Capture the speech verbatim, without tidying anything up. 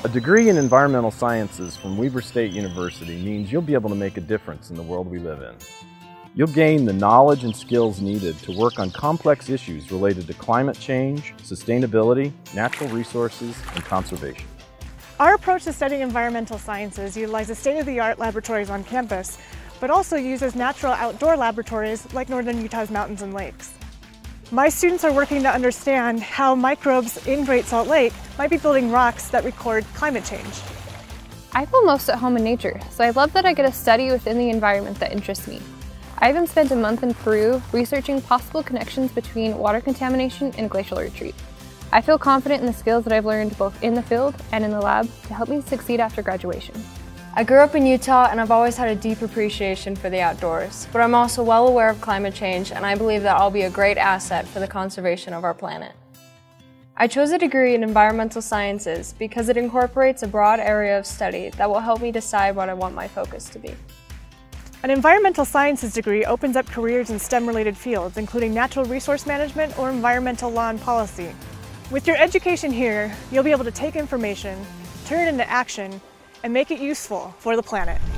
A degree in environmental sciences from Weber State University means you'll be able to make a difference in the world we live in. You'll gain the knowledge and skills needed to work on complex issues related to climate change, sustainability, natural resources, and conservation. Our approach to studying environmental sciences utilizes state-of-the-art laboratories on campus, but also uses natural outdoor laboratories like Northern Utah's mountains and lakes. My students are working to understand how microbes in Great Salt Lake might be building rocks that record climate change. I feel most at home in nature, so I love that I get to study within the environment that interests me. I even spent a month in Peru researching possible connections between water contamination and glacial retreat. I feel confident in the skills that I've learned both in the field and in the lab to help me succeed after graduation. I grew up in Utah and I've always had a deep appreciation for the outdoors, but I'm also well aware of climate change and I believe that I'll be a great asset for the conservation of our planet. I chose a degree in environmental sciences because it incorporates a broad area of study that will help me decide what I want my focus to be. An environmental sciences degree opens up careers in STEM-related fields, including natural resource management or environmental law and policy. With your education here, you'll be able to take information, turn it into action, and make it useful for the planet.